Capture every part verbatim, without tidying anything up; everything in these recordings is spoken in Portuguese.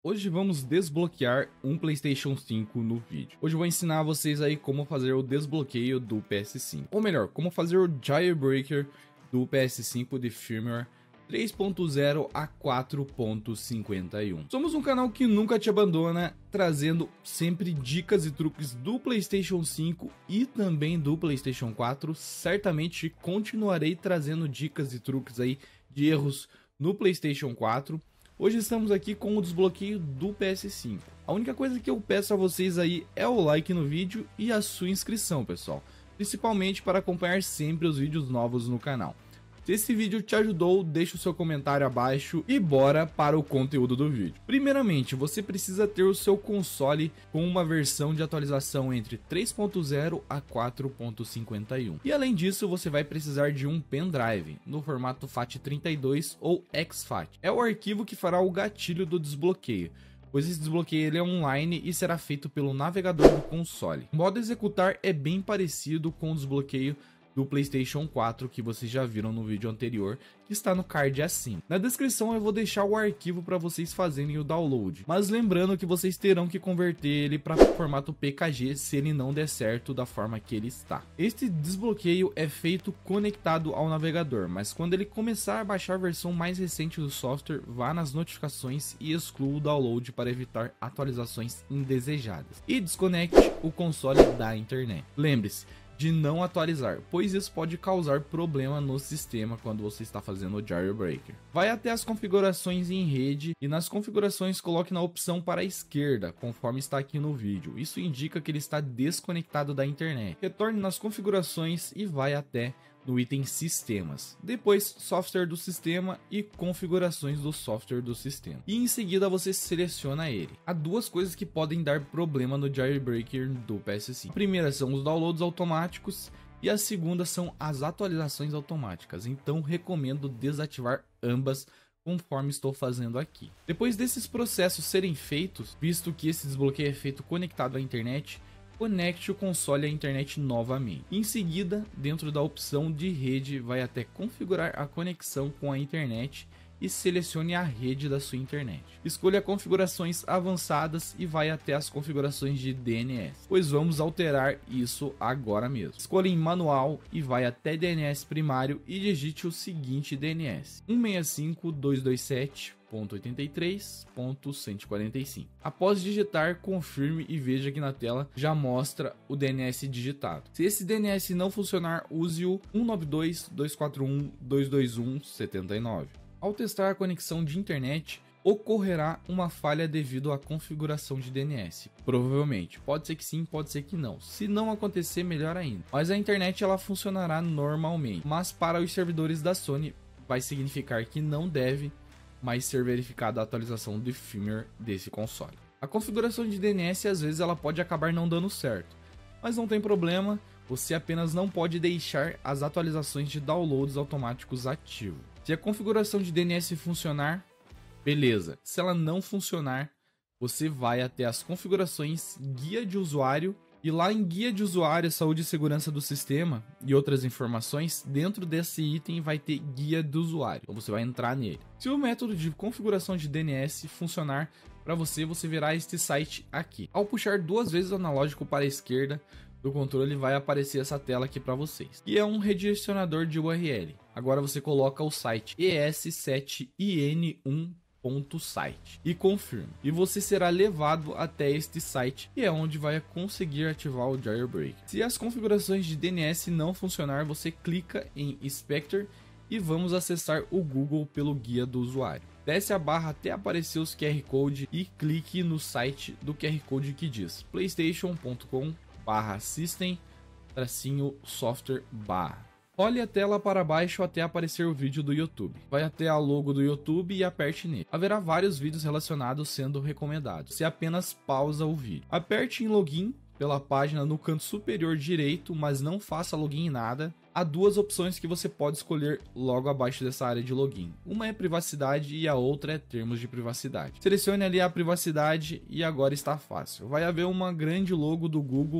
Hoje vamos desbloquear um PlayStation cinco no vídeo. Hoje eu vou ensinar vocês aí como fazer o desbloqueio do P S cinco. Ou melhor, como fazer o jailbreaker do P S cinco de firmware três ponto zero a quatro ponto cinquenta e um. Somos um canal que nunca te abandona, trazendo sempre dicas e truques do PlayStation cinco e também do PlayStation quatro. Certamente continuarei trazendo dicas e truques aí de erros no PlayStation quatro. Hoje estamos aqui com o desbloqueio do P S cinco. A única coisa que eu peço a vocês aí é o like no vídeo e a sua inscrição, pessoal. Principalmente para acompanhar sempre os vídeos novos no canal. Se esse vídeo te ajudou, deixa o seu comentário abaixo e bora para o conteúdo do vídeo. Primeiramente, você precisa ter o seu console com uma versão de atualização entre três ponto zero a quatro ponto cinquenta e um. E além disso, você vai precisar de um pendrive no formato FAT trinta e dois ou exFAT. É o arquivo que fará o gatilho do desbloqueio, pois esse desbloqueio ele é online e será feito pelo navegador do console. O modo executar é bem parecido com o desbloqueio do PlayStation quatro que vocês já viram no vídeo anterior, que está no card acima. Na descrição eu vou deixar o arquivo para vocês fazerem o download, mas lembrando que vocês terão que converter ele para formato P K G se ele não der certo da forma que ele está. Este desbloqueio é feito conectado ao navegador, mas quando ele começar a baixar a versão mais recente do software, vá nas notificações e exclua o download para evitar atualizações indesejadas. E desconecte o console da internet. Lembre-se de não atualizar, pois isso pode causar problema no sistema quando você está fazendo o jailbreaker. Vai até as configurações em rede e nas configurações coloque na opção para a esquerda, conforme está aqui no vídeo. Isso indica que ele está desconectado da internet. Retorne nas configurações e vai até no item sistemas, depois software do sistema e configurações do software do sistema, e em seguida você seleciona ele. Há duas coisas que podem dar problema no jailbreaker do P S cinco. A primeira são os downloads automáticos e a segunda são as atualizações automáticas, então recomendo desativar ambas conforme estou fazendo aqui. Depois desses processos serem feitos, visto que esse desbloqueio é feito conectado à internet, conecte o console à internet novamente. Em seguida, dentro da opção de rede, vai até configurar a conexão com a internet e selecione a rede da sua internet. Escolha configurações avançadas e vai até as configurações de D N S, pois vamos alterar isso agora mesmo. Escolha em manual e vai até D N S primário e digite o seguinte D N S: um seis cinco ponto duzentos e vinte e sete ponto oitenta e três ponto cento e quarenta e cinco. Após digitar, confirme e veja que na tela já mostra o D N S digitado. Se esse D N S não funcionar, use o um nove dois ponto dois quatro um ponto dois dois um ponto setenta e nove. Ao testar a conexão de internet, ocorrerá uma falha devido à configuração de D N S. Provavelmente, pode ser que sim, pode ser que não. Se não acontecer, melhor ainda. Mas a internet ela funcionará normalmente, mas para os servidores da Sony vai significar que não deve mais ser verificada a atualização de firmware desse console. A configuração de D N S às vezes ela pode acabar não dando certo, mas não tem problema, você apenas não pode deixar as atualizações de downloads automáticos ativos. Se a configuração de D N S funcionar, beleza. Se ela não funcionar, você vai até as configurações, guia de usuário, e lá em guia de usuário, saúde e segurança do sistema e outras informações, dentro desse item vai ter guia do usuário, então você vai entrar nele. Se o método de configuração de D N S funcionar para você, você verá este site aqui. Ao puxar duas vezes o analógico para a esquerda do controle, vai aparecer essa tela aqui para vocês, que é um redirecionador de U R L. Agora você coloca o site e s sete i n um ponto site e confirma, e você será levado até este site, que é onde vai conseguir ativar o jailbreak. Se as configurações de D N S não funcionar, você clica em Inspector e vamos acessar o Google pelo guia do usuário. Desce a barra até aparecer os Q R Code e clique no site do Q R Code que diz playstation ponto com barra system tracinho software barra. Olhe a tela para baixo até aparecer o vídeo do YouTube. Vai até a logo do YouTube e aperte nele. Haverá vários vídeos relacionados sendo recomendados. Você apenas pausa o vídeo. Aperte em login pela página no canto superior direito, mas não faça login em nada. Há duas opções que você pode escolher logo abaixo dessa área de login. Uma é privacidade e a outra é termos de privacidade. Selecione ali a privacidade e agora está fácil. Vai haver uma grande logo do Google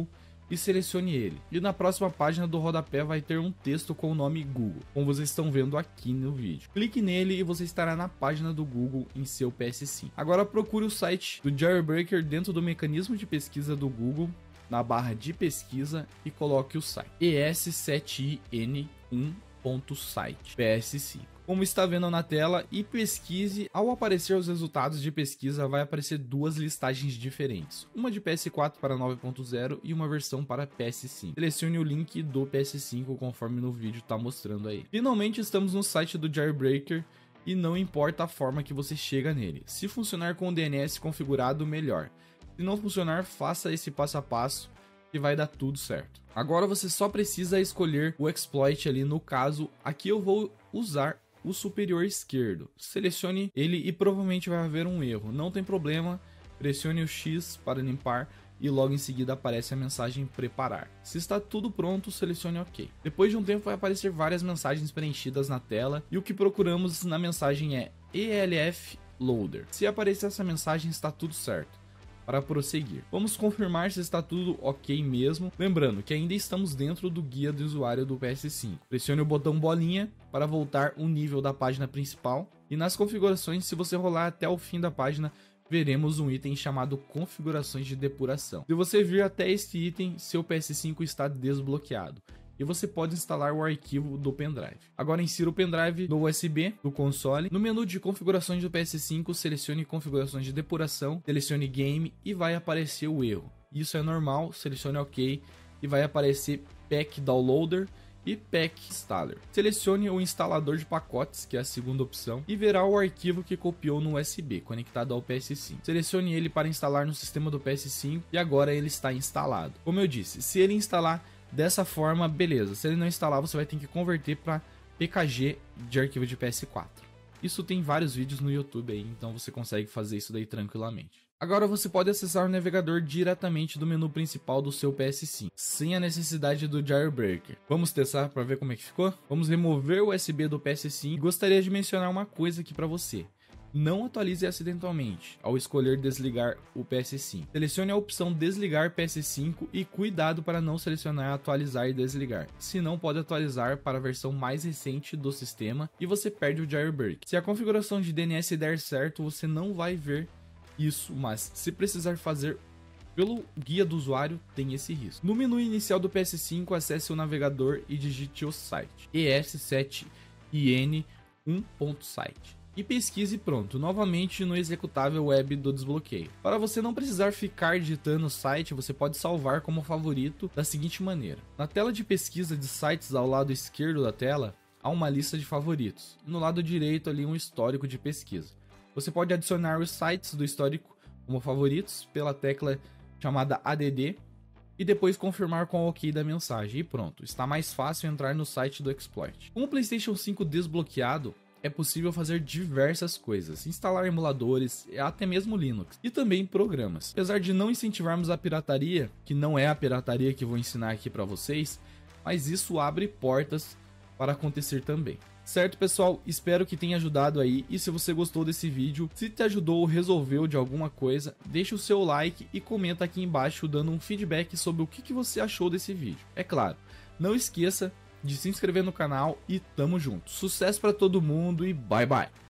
e selecione ele. E na próxima página do rodapé vai ter um texto com o nome Google, como vocês estão vendo aqui no vídeo. Clique nele e você estará na página do Google em seu P S cinco. Agora procure o site do Jailbreaker dentro do mecanismo de pesquisa do Google, na barra de pesquisa, e coloque o site E S sete I N um ponto site P S cinco. Como está vendo na tela, e pesquise. Ao aparecer os resultados de pesquisa, vai aparecer duas listagens diferentes, uma de P S quatro para nove ponto zero e uma versão para P S cinco. Selecione o link do P S cinco conforme no vídeo está mostrando aí. Finalmente estamos no site do Jailbreaker e não importa a forma que você chega nele. Se funcionar com o D N S configurado, melhor. Se não funcionar, faça esse passo a passo que vai dar tudo certo. Agora você só precisa escolher o exploit ali. No caso, aqui eu vou usar o superior esquerdo. Selecione ele e provavelmente vai haver um erro. Não tem problema, pressione o X para limpar e logo em seguida aparece a mensagem preparar. Se está tudo pronto, selecione OK. Depois de um tempo vai aparecer várias mensagens preenchidas na tela e o que procuramos na mensagem é E L F Loader. Se aparecer essa mensagem, está tudo certo. Para prosseguir, vamos confirmar se está tudo ok mesmo, lembrando que ainda estamos dentro do guia do usuário do P S cinco. Pressione o botão bolinha para voltar o nível da página principal, e nas configurações, se você rolar até o fim da página, veremos um item chamado configurações de depuração. Se você vir até este item, seu P S cinco está desbloqueado e você pode instalar o arquivo do pendrive. Agora insira o pendrive no U S B do console. No menu de configurações do P S cinco, selecione configurações de depuração, selecione game e vai aparecer o erro. Isso é normal, selecione OK e vai aparecer Pack Downloader e Pack Installer. Selecione o instalador de pacotes, que é a segunda opção, e verá o arquivo que copiou no U S B conectado ao P S cinco. Selecione ele para instalar no sistema do P S cinco e agora ele está instalado. Como eu disse, se ele instalar dessa forma, beleza. Se ele não instalar, você vai ter que converter para P K G de arquivo de P S quatro. Isso tem vários vídeos no YouTube aí, então você consegue fazer isso daí tranquilamente. Agora você pode acessar o navegador diretamente do menu principal do seu P S cinco, sem a necessidade do Jailbreaker. Vamos testar para ver como é que ficou? Vamos remover o U S B do P S cinco. Gostaria de mencionar uma coisa aqui para você. Não atualize acidentalmente ao escolher desligar o P S cinco. Selecione a opção desligar P S cinco e cuidado para não selecionar atualizar e desligar, senão pode atualizar para a versão mais recente do sistema e você perde o jailbreak. Se a configuração de D N S der certo, você não vai ver isso, mas se precisar fazer pelo guia do usuário, tem esse risco. No menu inicial do P S cinco, acesse o navegador e digite o site E S sete I N um ponto site. E pesquise pronto, novamente no executável web do desbloqueio. Para você não precisar ficar digitando o site, você pode salvar como favorito da seguinte maneira. Na tela de pesquisa de sites ao lado esquerdo da tela, há uma lista de favoritos. E no lado direito ali um histórico de pesquisa. Você pode adicionar os sites do histórico como favoritos pela tecla chamada A D D e depois confirmar com o OK da mensagem. E pronto, está mais fácil entrar no site do exploit. Com o PlayStation cinco desbloqueado, é possível fazer diversas coisas, instalar emuladores e até mesmo Linux, e também programas. Apesar de não incentivarmos a pirataria, que não é a pirataria que vou ensinar aqui para vocês, mas isso abre portas para acontecer também. Certo, pessoal? Espero que tenha ajudado aí, e se você gostou desse vídeo, se te ajudou ou resolveu de alguma coisa, deixa o seu like e comenta aqui embaixo dando um feedback sobre o que que você achou desse vídeo. É claro, não esqueça de se inscrever no canal e tamo junto. Sucesso para todo mundo e bye bye!